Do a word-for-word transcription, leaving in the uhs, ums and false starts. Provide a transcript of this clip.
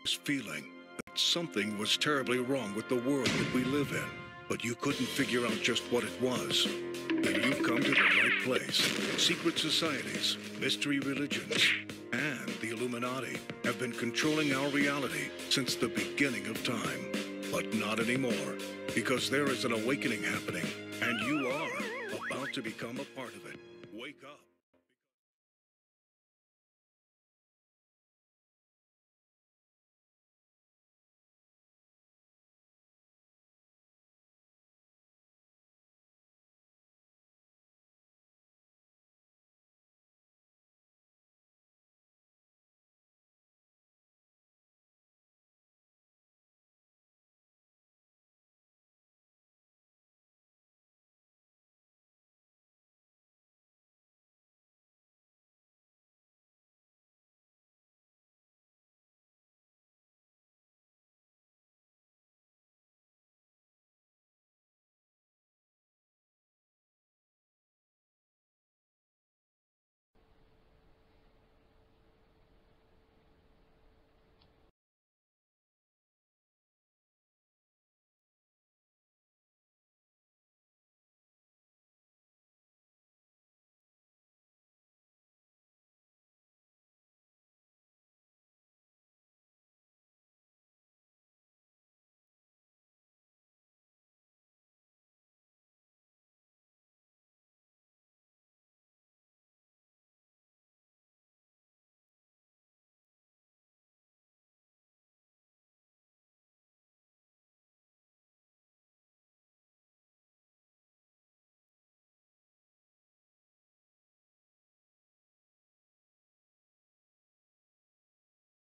feeling that something was terribly wrong with the world that we live in, but you couldn't figure out just what it was. Then you've come to the right place. Secret societies, mystery religions, and the Illuminati have been controlling our reality since the beginning of time. But not anymore, because there is an awakening happening, and you are about to become a part of it. Wake up.